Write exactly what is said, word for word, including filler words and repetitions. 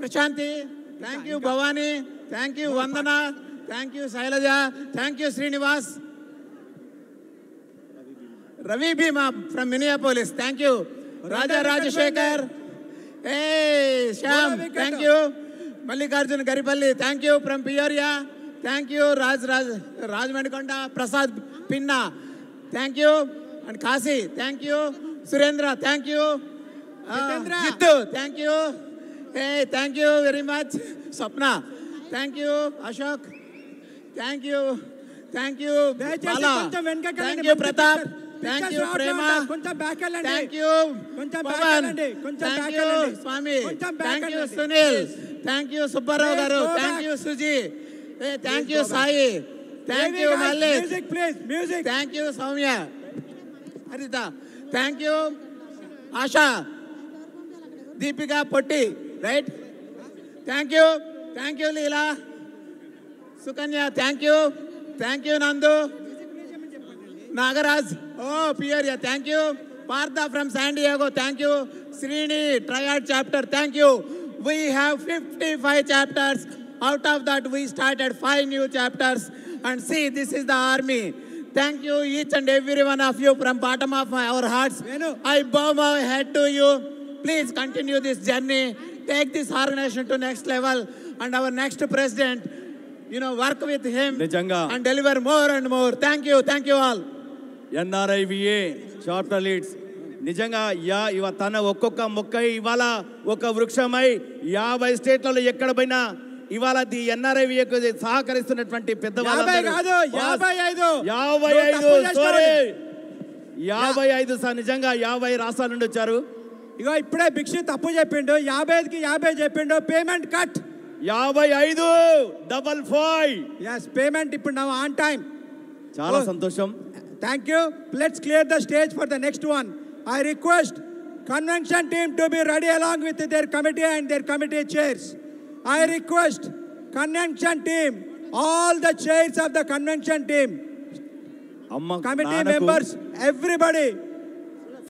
Prashanti, thank you Bhavani, thank you Vandana, thank you Shailaja, thank you Srinivas. Ravi Bhima from Minneapolis, thank you. Raja Rajashekar, hey Shyam, thank you. Mallikarjun Garipalli, thank you from Peoria, thank you. Raj Raj Raj Medikonda, Prasad Pinna, thank you. And Kasi, thank you. Surendra, thank you. Uh, Jittu, thank you. Hey, thank you very much. Sapna, thank you. Ashok, thank you. Thank you. Bala, thank you. Pratap, thank you. Prema, thank you. Pavan, thank you. Swami, thank you. Sunil, thank you. Subbarao Garu, thank you. Suji, hey, thank you. Sai, thank you. Malik, music please, music. Thank you. Soumya, Harita, thank you. Asha, Deepika Potti, right? Thank you. Thank you, Leela. Sukanya, thank you. Thank you, Nandu. Nagaraj, oh, Pierre, thank you. Partha from San Diego, thank you. Srini, Triad chapter, thank you. We have fifty-five chapters. Out of that, we started five new chapters. And see, this is the army. Thank you, each and every one of you from bottom of my, our hearts. I bow my head to you. Please continue this journey. Take this organization to next level. And our next president, you know, work with him Nijanga. and deliver more and more. Thank you. Thank you all. N R I V A, chapter leads. నిజంగా యా ఇవ తన ఒక్కొక్క మొక్క ఇవాళ ఒక వృక్షమై యాభై స్టేట్లలో ఎక్కడ పోయినా ఇవాళ ది ఎన్ఆర్ఐవిఏకు సహకరిస్తున్నటువంటి పెద్దవాళ్ళందరూ యాభై ఐదు సారీ యాభై ఐదు సార్ నిజంగా యాభై రాష్ట్రాల నుండి వచ్చారు. ఇగో ఇప్పుడే భిక్షు తప్పు చెప్పిండు, యాభై ఐదుకి యాభై చెప్పిండు. పేమెంట్ కట్ యాభై ఐదు డబల్ ఫైవ్ ఎస్ పేమెంట్ ఇప్పుడు నా ఆన్ టైం. చాలా సంతోషం. Thank you. Let's clear the stage for the next one. I request convention team to be ready along with their committee and their committee chairs. I request convention team, all the chairs of the convention team, Amma, committee members, everybody